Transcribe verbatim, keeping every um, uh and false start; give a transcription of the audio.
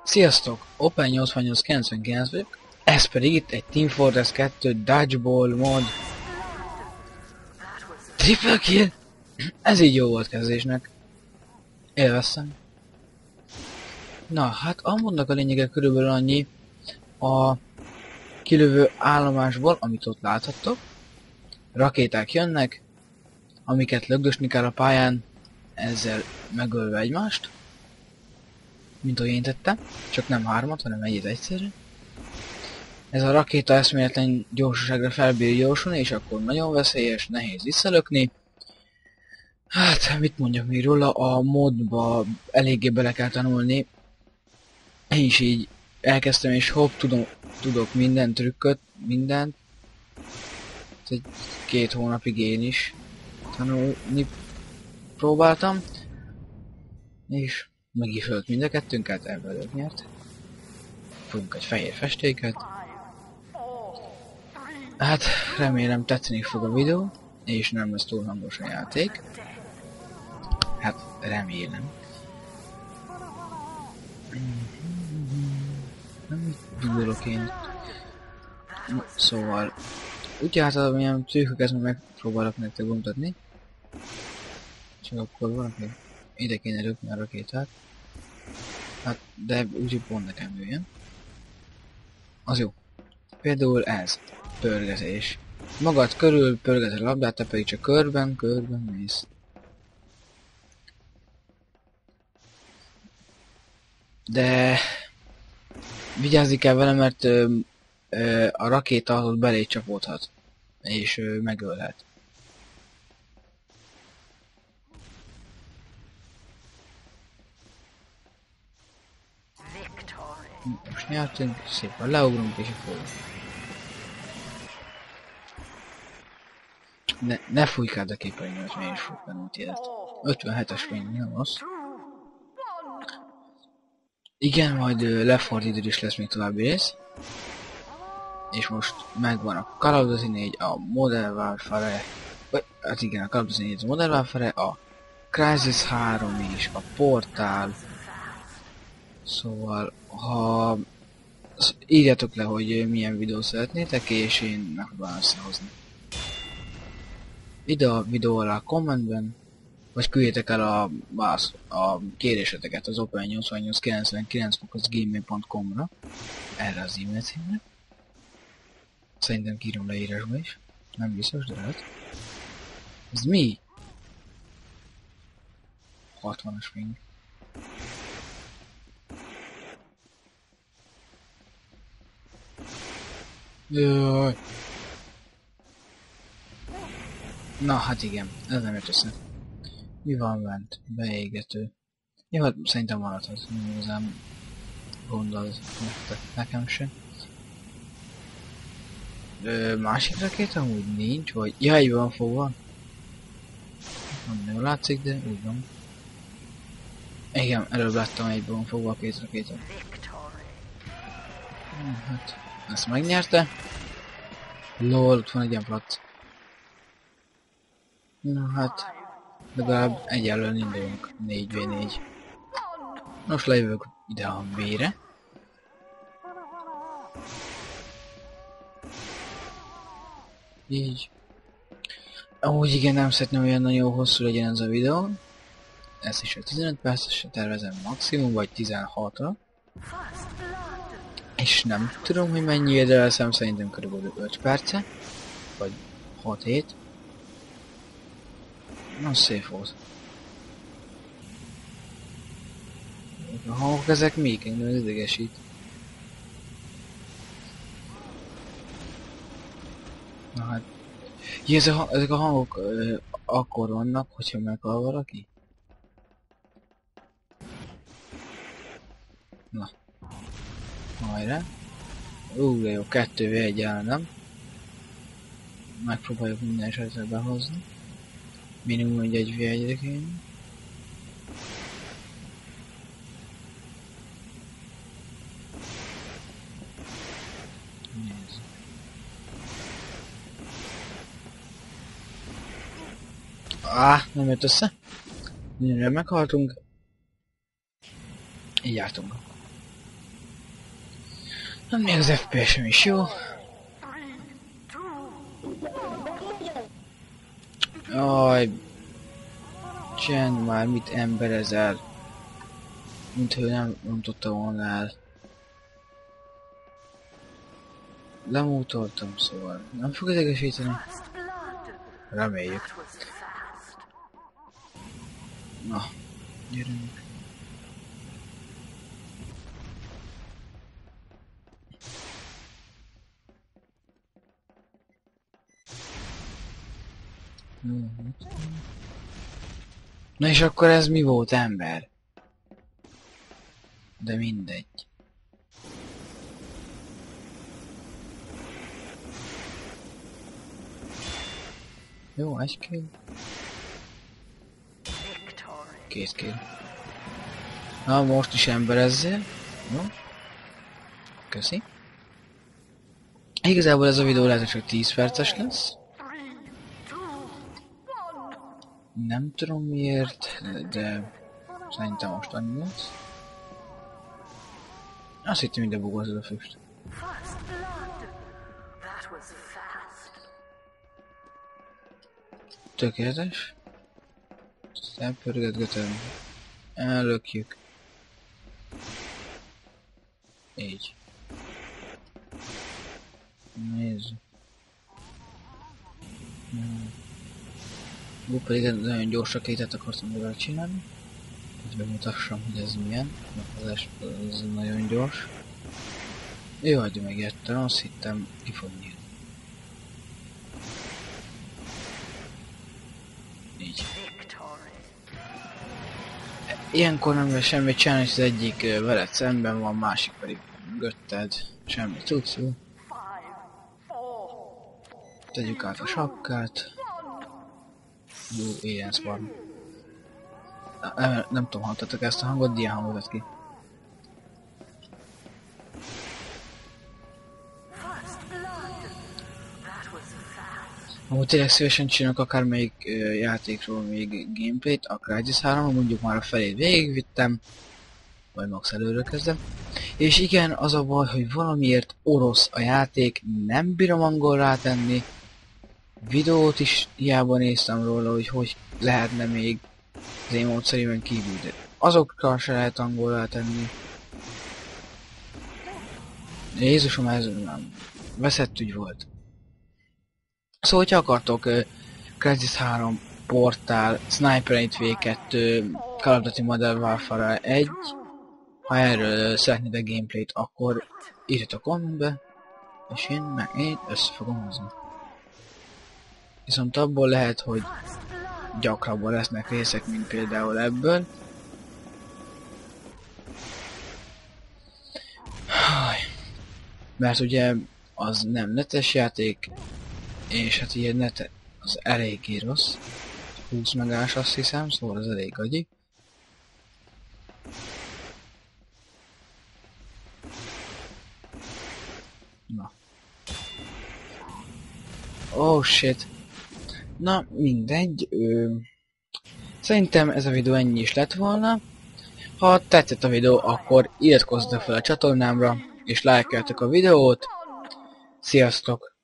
Sziasztok! Open nyolcvannyolc kilencvenkilenc vagyok, ez pedig itt egy Team Fortress kettő Dodgeball mod. Triple kill! Ez így jó volt kezdésnek. Élveztem. Na, hát a modnak a lényege körülbelül annyi, a kilövő állomásból, amit ott láthattok, rakéták jönnek, amiket lögdösni kell a pályán, ezzel megölve egymást, mint ahogy én tettem, csak nem hármat, hanem egyet egyszerre. Ez a rakéta eszméletlen gyorsaságra felbír gyorsulni, és akkor nagyon veszélyes, nehéz visszalökni. Hát, mit mondjak még róla, a modba eléggé bele kell tanulni. Én is így elkezdtem, és hopp, tudom, tudok minden trükköt, mindent. Egy két hónapig én is tanulni próbáltam. És meg is ölt mind a kettőnket, ebből nyert. Fogunk egy fehér festéket. Hát, remélem tetszeni fog a videó, és nem lesz túl hangos a játék. Hát, remélem. Nem mit dugolok én. Szóval, úgy általában ilyen trükköket megpróbálok nektek bemutatni. Csak akkor valaki ide kéne röpni a rakétát. Hát, de úgyhogy pont nekem jöjjön. Az jó. Például ez. Pörgezés. Magad körül pörgez a labdát, te pedig csak körben, körben mész. De vigyázni kell vele, mert ö, ö, a rakéta ott belé csapódhat. És ö, megölhet. Most nyertünk, szépen leugrunk és akkor... Ne, ne fújkáld a képernyőt, mert én is fújkálom a tiédet. ötvenhetes fény, nem az. Igen, majd uh, lefordítod is lesz még további rész. És most megvan a Call of Duty négy, a Modern Warfare, vagy, hát igen, a Call of Duty négy, a Modern Warfare, a Crysis három is, a Portál. Szóval, ha írjátok le, hogy milyen videót szeretnétek, és én megpróbálom összehozni. Ide a videó alá a kommentben, vagy küldjétek el a, a, a kéréseteket az open nyolcvannyolc kilencvenkilenc kukac gmail pont com-ra, erre az e-mail címre. Szerintem kírom leírásba is, nem biztos, de lehet. Ez mi? hatvanas ping. Jaj. Na hát igen, ez nem jött össze. Mi van bent? Beégető. Jó, hát szerintem maradhat, nem igazán gondol nekem sem. Ö, másik rakéta úgy nincs, vagy... Ja, így van fogva. Nem jól látszik, de úgy van. Igen, előbb láttam egyben van fogva a két rakéta. Hm, hát, ezt megnyerte. Lol, ott van egy ilyen plac. Na hát, legalább egyelően indulunk négy vé négy. Most lejövök ide a B-re. Így. Amúgy igen, nem szeretném olyan nagyon hosszú legyen ez a videó. Ezt is a tizenöt percesre tervezem maximum, vagy tizenhatra. És nem tudom, hogy mennyi időre leszem, szerintem körülbelül öt perce. Vagy hat-hét. Na, szép volt. A hangok ezek még engem idegesít. Na hát... Ja, ezek, a, ezek a hangok ö, akkor vannak, hogyha meghal valaki? Na. Hajrá. Ú, de jó, kettő vé egy áll, nem? Megpróbáljuk minden esetre behozni. Minimum egy egy vé egyre kéne. Nézd. Áh, nem jött össze. Mindenre meghaltunk. Így jártunk. Nem, még az ef pé es-em is jó. Aj, csend már, mit emberezel? Mint ő nem mondta volna el. Lemútoltam, szóval nem fog idegesíteni. Reméljük. Na, gyerünk. Na és akkor ez mi volt, ember? De mindegy. Jó, egy kill. Két kill. Na, most is emberezzél. Jó. Köszi. Igazából ez a videó lehet, hogy csak tíz perces lesz. Nem tudom miért, de szerintem most annyi lesz. Azt hittem, hogy ide bugolt a füst. Tökéletes. Aztán pörgetgetem. Ellökjük. Így. Nézzük. Hmm. Jó, pedig nagyon gyorsan kétet akartam mivel csinálni. Hogy bemutassam, hogy ez milyen. Ez, ez nagyon gyors. Jó, hogy megértem, azt hittem ki fog nyílni. Így. Ilyenkor nem kell semmit csinálni, és az egyik veled szemben van, másik pedig mögötted. Semmi tudsz, jó? Tegyük át a sapkát. Jó, ilyen szvarm. Nem, nem tudom, hallottatok ezt a hangot, ilyen hangot vett ki. Amúgy tényleg szívesen csinálok akármelyik uh, játékról még gameplayt, a Crysis három, mondjuk már a felét végigvittem, vagy max előről kezdem. És igen, az a baj, hogy valamiért orosz a játék, nem bírom angolra rátenni. Videót is hiába néztem róla, hogy hogy lehetne még az én módszerében kívül, de azokkal se lehet angolra tenni. Jézusom, ez nem veszett ügy volt. Szóval, hogyha akartok uh, Crysis három, Portál, Sniper Elite vé kettő, Call of Duty Modern Warfare egy, ha erről uh, szeretnétek gameplayt, akkor írjatok kommentbe, és én meg én össze fogom hozni. Viszont abból lehet, hogy gyakrabban lesznek részek, mint például ebből. Mert ugye az nem netes játék, és hát ilyen net az eléggé rossz. húsz megás azt hiszem, szóval az elég agyi. Na. Oh shit. Na, mindegy. Ö... Szerintem ez a videó ennyi is lett volna. Ha tetszett a videó, akkor iratkozzatok fel a csatornámra, és lájkoljatok a videót. Sziasztok!